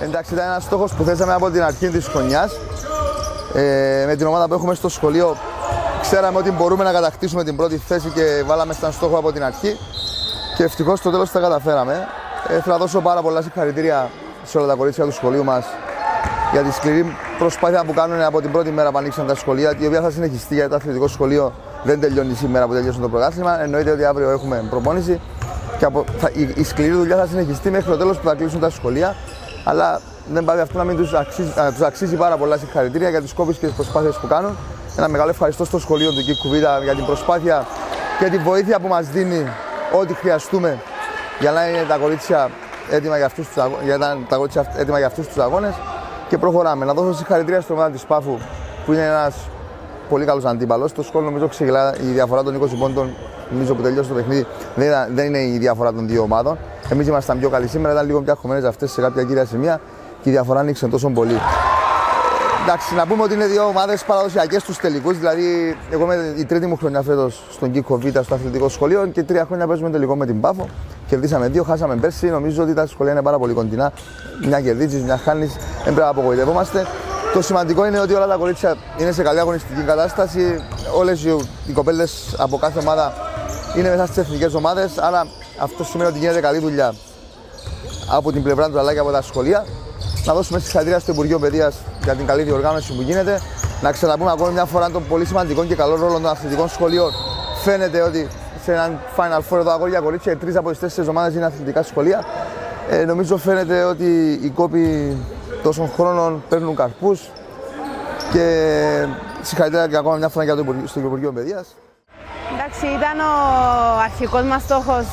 Εντάξει, ήταν ένας στόχος που θέσαμε από την αρχή της χρονιάς. Με την ομάδα που έχουμε στο σχολείο, ξέραμε ότι μπορούμε να κατακτήσουμε την πρώτη θέση και βάλαμε σαν στόχο από την αρχή. Και ευτυχώς στο τέλος τα καταφέραμε. Θέλω να δώσω πάρα πολλά συγχαρητήρια σε όλα τα κορίτσια του σχολείου μας για τη σκληρή προσπάθεια που κάνουν από την πρώτη μέρα που ανοίξαν τα σχολεία, η οποία θα συνεχιστεί, γιατί το αθλητικό σχολείο δεν τελειώνει σήμερα που τελειώσουν το πρωτάθλημα. Εννοείται ότι αύριο έχουμε προπόνηση και η σκληρή δουλειά θα συνεχιστεί μέχρι το τέλος που θα κλείσουν τα σχολεία. Αλλά δεν πάει αυτό να μην τους αξίζει πάρα πολλά συγχαρητήρια για τις κόπες και τις προσπάθειες που κάνουν. Ένα μεγάλο ευχαριστώ στο σχολείο του Κίκου Β για την προσπάθεια και τη βοήθεια που μας δίνει ό,τι χρειαστούμε για να είναι τα κορίτσια έτοιμα για αυτούς τους αγώνες. Και προχωράμε. Να δώσω συγχαρητήρια στην ομάδα της Πάφου, που είναι ένας πολύ καλός αντίπαλος. Το σκορ νομίζω ξεγελά, η διαφορά των 20 πόντων, νομίζω που τελειώσει το παιχνίδι, δεν είναι η διαφορά των δύο ομάδων. Εμείς ήμασταν πιο καλοί σήμερα, ήταν λίγο πιο αγχωμένες αυτές σε κάποια κύρια σημεία και η διαφορά ανοίξε τόσο πολύ. Εντάξει, να πούμε ότι είναι δύο ομάδες παραδοσιακές στους τελικούς. Δηλαδή, εγώ είμαι η τρίτη μου χρονιά φέτος στον Κίκο Β στο αθλητικό σχολείο και 3 χρόνια παίζουμε τελικό με την Πάφο. Κερδίσαμε 2, χάσαμε πέρσι. Νομίζω ότι τα σχολεία είναι πάρα πολύ κοντινά. Μια κερδίζεις, μια χάνεις. Δεν πρέπει να απογοητευόμαστε. Το σημαντικό είναι ότι όλα τα κορίτσια είναι σε καλή αγωνιστική κατάσταση. Όλες οι κοπέλες από κάθε ομάδα είναι μέσα στις εθνικές ομάδες. Άρα αυτό σημαίνει ότι γίνεται καλή δουλειά από την πλευρά του αλλά και από τα σχολεία. Να δώσουμε συγχαρητήρια στο Υπουργείο Παιδείας για την καλή διοργάνωση που γίνεται. Να ξαναπούμε ακόμη μια φορά των πολύ σημαντικών και καλών ρόλων των αθλητικών σχολείων. Φαίνεται ότι σε έναν Final Four εδώ αγόρια κορίτσια, 3 από τις 4 ομάδες είναι αθλητικά σχολεία. Νομίζω φαίνεται ότι οι κόποι τόσων χρόνων παίρνουν καρπούς. Και συγχαρητήρια και ακόμα μια φορά για στο Υπουργείο Παιδείας. Εντάξει, ήταν ο αρχικός μας στόχος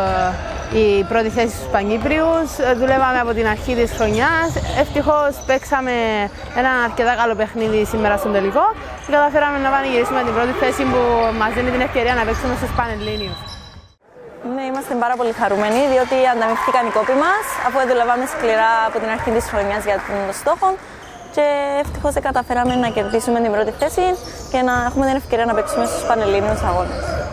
η πρώτη θέση στους Πανκύπριους. Δουλεύαμε από την αρχή της χρονιάς. Ευτυχώς παίξαμε ένα αρκετά καλό παιχνίδι σήμερα στον τελικό και καταφέραμε να πανηγυρίσουμε την πρώτη θέση που μας δίνει την ευκαιρία να παίξουμε στους Πανελλήνιους. Ναι, είμαστε πάρα πολύ χαρούμενοι διότι ανταμείφθηκαν οι κόποι μας αφού δουλεύαμε σκληρά από την αρχή της χρονιάς για τον στόχο. Και ευτυχώς καταφέραμε να κερδίσουμε την πρώτη θέση και να έχουμε την ευκαιρία να παίξουμε στους Πανελλήνιους αγώνες.